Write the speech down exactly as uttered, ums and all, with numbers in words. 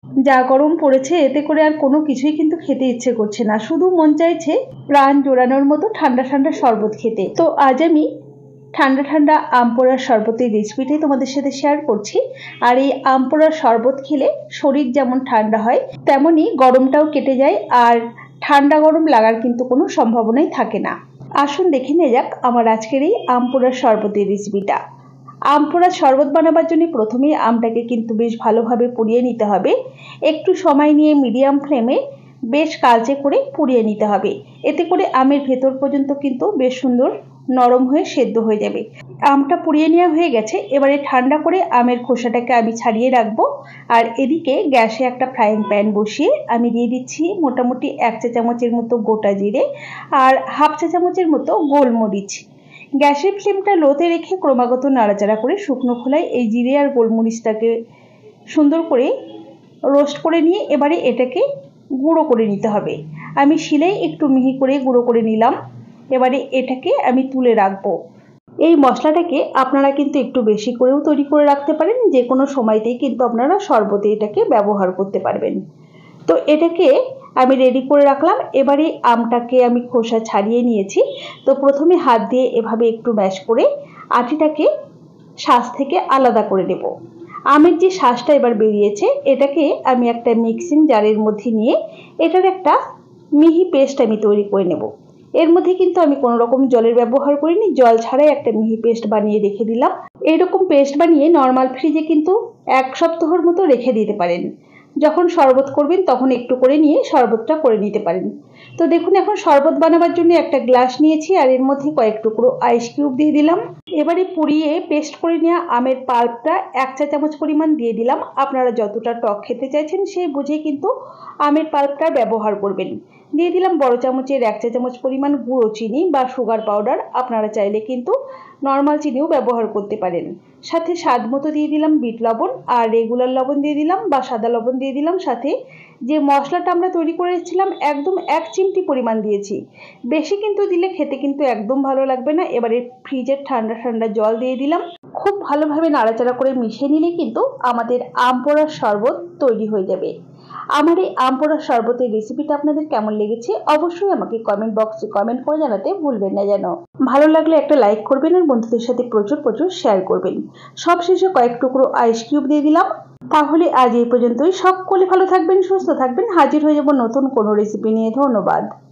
যা গরম পড়েছে এতে করে আর কোনো কিছুই কিন্তু খেতে ইচ্ছে করছে না, শুধু মন চাইছে প্রাণ জোড়ানোর মতো ঠান্ডা ঠান্ডা শরবত খেতে। তো আজ আমি ঠান্ডা ঠান্ডা আম পোড়ার শরবতের রেসিপিটাই তোমাদের সাথে শেয়ার করছি। আর এই আম পোড়ার শরবত খেলে শরীর যেমন ঠান্ডা হয় তেমনই গরমটাও কেটে যায়, আর ঠান্ডা গরম লাগার কিন্তু কোনো সম্ভাবনাই থাকে না। আসুন দেখে নেওয়া যাক আমার আজকের এই আম পোড়ার শরবতের রেসিপিটা। আম পোড়ার শরবত বানাবার জন্য প্রথমেই আমটাকে কিন্তু বেশ ভালোভাবে পুড়িয়ে নিতে হবে। একটু সময় নিয়ে মিডিয়াম ফ্লেমে বেশ কালচে করে পুড়িয়ে নিতে হবে। এতে করে আমের ভেতর পর্যন্ত কিন্তু বেশ সুন্দর নরম হয়ে সেদ্ধ হয়ে যাবে। আমটা পুড়িয়ে নেওয়া হয়ে গেছে, এবারে ঠান্ডা করে আমের খোসাটাকে আমি ছাড়িয়ে রাখবো। আর এদিকে গ্যাসে একটা ফ্রাইং প্যান বসিয়ে আমি দিয়ে দিচ্ছি মোটামুটি এক চা চামচের মতো গোটা জিরে আর হাফ চা চামচের মতো গোলমরিচ। গ্যাসের ফ্লেমটা লোতে রেখে ক্রমাগত নাড়াচাড়া করে শুকনো খোলায় এই জিরে আর গোলমরিচটাকে সুন্দর করে রোস্ট করে নিয়ে এবারে এটাকে গুঁড়ো করে নিতে হবে। আমি শিলেই একটু মিহি করে গুঁড়ো করে নিলাম। এবারে এটাকে আমি তুলে রাখবো। এই মশলাটাকে আপনারা কিন্তু একটু বেশি করেও তৈরি করে রাখতে পারেন, যে কোনো সময়তেই কিন্তু আপনারা শরবতে এটাকে ব্যবহার করতে পারবেন। তো এটাকে আমি রেডি করে রাখলাম। এবারে আমটাকে আমি খোসা ছাড়িয়ে নিয়েছি। তো প্রথমে হাত দিয়ে এভাবে একটু ম্যাশ করে আটিটাকে শাঁস থেকে আলাদা করে নেব। আমের যে শাঁসটা এবার বেরিয়েছে এটাকে আমি একটা মিক্সিং জারের মধ্যে নিয়ে এটার একটা মিহি পেস্ট আমি তৈরি করে নেব। এর মধ্যে কিন্তু আমি কোনো রকম জলের ব্যবহার করিনি, জল ছাড়াই একটা মিহি পেস্ট বানিয়ে রেখে দিলাম। এইরকম পেস্ট বানিয়ে নর্মাল ফ্রিজে কিন্তু এক সপ্তাহের মতো রেখে দিতে পারেন। যখন শরবত করবেন তখন একটু করে নিয়ে শরবতটা করে নিতে পারেন। তো দেখুন এখন শরবত বানাবার জন্য একটা গ্লাস নিয়েছি আর এর মধ্যে কয়েক টুকরো আইস কিউব দিয়ে দিলাম। এবারে পুড়িয়ে পেস্ট করে নেওয়া আমের পাল্পটা এক চা চামচ পরিমাণ দিয়ে দিলাম। আপনারা যতটা টক খেতে চাইছেন সেই বুঝে কিন্তু আমের পাল্পটা ব্যবহার করবেন। দিয়ে দিলাম বড় চামচের এক চা চামচ পরিমাণ গুঁড়ো চিনি বা সুগার পাউডার, আপনারা চাইলে কিন্তু নর্মাল চিনিও ব্যবহার করতে পারেন। সাথে স্বাদ মতো দিয়ে দিলাম বিট লবণ আর রেগুলার লবণ দিয়ে দিলাম বা সাদা লবণ দিয়ে দিলাম। সাথে যে মশলাটা আমরা তৈরি করেছিলাম একদম এক চিমটি পরিমাণ দিয়েছি, বেশি কিন্তু দিলে খেতে কিন্তু একদম ভালো লাগবে না। এবারে ফ্রিজের ঠান্ডা ঠান্ডা জল দিয়ে দিলাম। খুব ভালোভাবে নাড়াচাড়া করে মিশিয়ে নিলে কিন্তু আমাদের আম পোড়ার শরবত তৈরি হয়ে যাবে। আমার এই আম পোড়ার শরবতের রেসিপিটা আপনাদের কেমন লেগেছে অবশ্যই আমাকে কমেন্ট বক্সে কমেন্ট করে জানাতে ভুলবেন না যেন। ভালো লাগলে একটা লাইক করবেন আর বন্ধুদের সাথে প্রচুর প্রচুর শেয়ার করবেন। সব শেষে কয়েক টুকরো আইস কিউব দিয়ে দিলাম। তাহলে আজ এই পর্যন্তই। সকলে ভালো থাকবেন, সুস্থ থাকবেন। হাজির হয়ে যাব নতুন কোনো রেসিপি নিয়ে। ধন্যবাদ।